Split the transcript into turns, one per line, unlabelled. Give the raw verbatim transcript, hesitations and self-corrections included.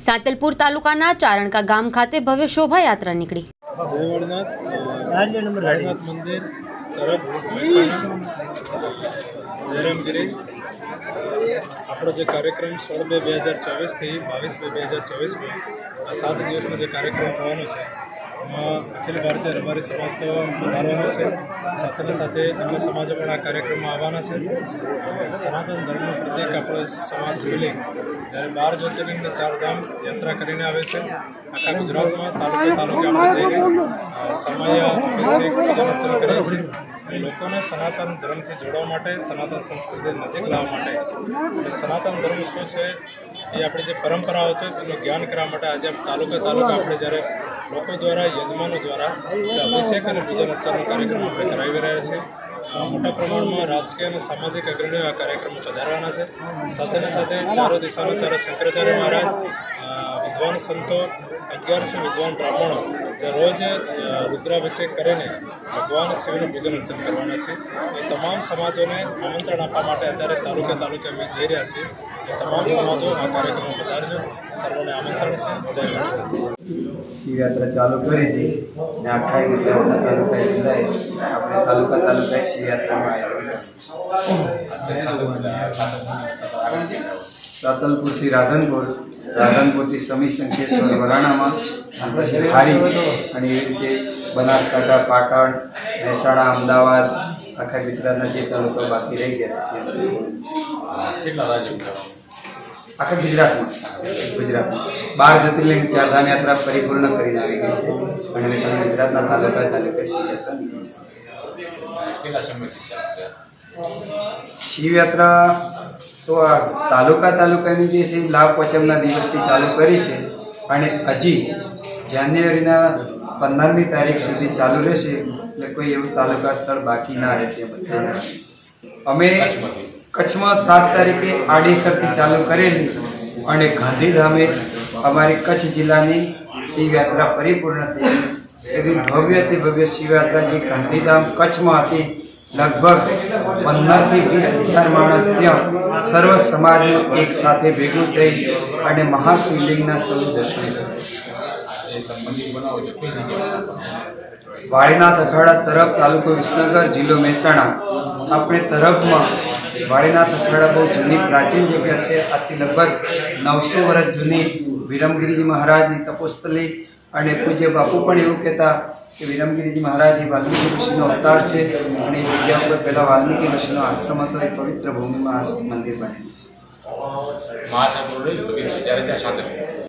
સાતલપુર તાલુકાના ચારણકા ગામ ખાતે ભવ્ય શોભાયાત્રા નીકળી।
मंदिर तरफ जयरामगिरी આપણો જે કાર્યક્રમ સોળ બે બે હજાર ચોવીસ થી બાવીસ બે બે હજાર ચોવીસ में આ સાત દિવસનો જે કાર્યક્રમ થવાનો છે એમાં અખિલ ભારતીય રબારી સમાજ તો વધારવાનો છે, સાથે સાથે અન્ય સમાજો પણ આ કાર્યક્રમમાં આવવાના છે। સનાતન ધર્મનું પ્રત્યેક આપણો સમાજ શિવલિંગ જ્યારે બાર જ્યોતિર્લિંગની ચારધામ યાત્રા કરીને આવે છે। આખા ગુજરાતમાં તાલુકે તાલુકે આપણે જઈને સમય અભિષેક પૂજન અર્ચન કરીએ છીએ। લોકોને સનાતન ધર્મથી જોડવા માટે, સનાતન સંસ્કૃતિ નજીક લાવવા માટે અને સનાતન ધર્મ શું છે એ આપણી જે પરંપરાઓ હતી તેનું જ્ઞાન કરવા માટે આજે તાલુકે તાલુકે આપણે જ્યારે લોકો દ્વારા, યજમાનો દ્વારા અભિષેક અને પૂજન અર્ચનનો કાર્યક્રમ આપણે કરાવી રહ્યા છીએ। મોટા પ્રમાણમાં રાજકીય અને સામાજિક અગ્રણીઓ આ કાર્યક્રમો વધારવાના છે। સાથે સાથે ચારો દિશાનો ચારો શંકરાચાર્ય મહારાજ, વિદ્વાન સંતો, અગિયારસો વિદ્વાન બ્રાહ્મણો જે રોજ રુદ્રાભિષેક કરીને ભગવાન શિવનું પૂજન અર્ચન કરવાના છે। એ તમામ સમાજોને આમંત્રણ આપવા માટે અત્યારે તાલુકે તાલુકે અમે જઈ રહ્યા છીએ। એ તમામ સમાજો આ કાર્યક્રમ વધારજો, સર્વોને આમંત્રણ છે। જય વડાપ્રધાન।
શિવયાત્રા ચાલુ કરી હતી ને આખા ગુજરાતના તાલુકા જિલ્લાએ આપણે તાલુકા તાલુકાએ શિવયાત્રામાં આવ્યા। સાતલપુરથી રાધનપુર, રાધનપુરથી સમી શંકેશ્વર વરાણામાં, પછી ખારી અને એવી રીતે બનાસકાંઠા, પાટણ, મહેસાણા, અમદાવાદ, આખા ગુજરાતના જે તાલુકા બાકી રહી ગયા છે આખા ગુજરાતમાં ગુજરાતમાં બાર જ્યોતિર્લિંગ ચારધામ યાત્રા પરિપૂર્ણ કરીને આવી ગઈ છે અને હવે ખાલી ગુજરાતના તાલુકા તાલુકા શિવયાત્રા નીકળી છે। શિવયાત્રા તો આ તાલુકા તાલુકાની જે છે લાભ પંચમના દિવસથી ચાલુ કરી છે અને હજી જાન્યુઆરીના પંદરમી તારીખ સુધી ચાલુ રહેશે। એટલે કોઈ એવું તાલુકા સ્થળ બાકી ના રહે તે બધા અમે કચ્છમાં સાત તારીખે આડેસરથી ચાલુ કરેલી અને ગાંધીધામે અમારી કચ્છ જિલ્લાની શિવયાત્રા પરિપૂર્ણ થઈ। એવી ભવ્યથી ભવ્ય શિવયાત્રા જે ગાંધીધામ કચ્છમાં હતી, લગભગ પંદરથી વીસ હજાર માણસ ત્યાં સર્વ સમાજનું એક સાથે ભેગું થઈ અને મહાશિવલિંગના સૌ દર્શન કર્યા। વાળીનાથ અખાડા તરફ, તાલુકો વિસનગર, જિલ્લો મહેસાણા, આપણે તરફમાં વાળીનાથ અખાડા બહુ જૂની પ્રાચીન જગ્યા છે। આથી લગભગ નવસો વર્ષ જૂની વિરમગીરીજી મહારાજની તપોસ્થલી અને પૂજ્ય બાપુ પણ એવું કહેતા કે વિરમગીરીજી મહારાજ એ વાલ્મીકી ઋષિનો અવતાર છે અને એ જગ્યા ઉપર પહેલાં વાલ્મીકી ઋષિનો આશ્રમ હતો। એ પવિત્ર ભૂમિમાં આ મંદિર બનેલું છે।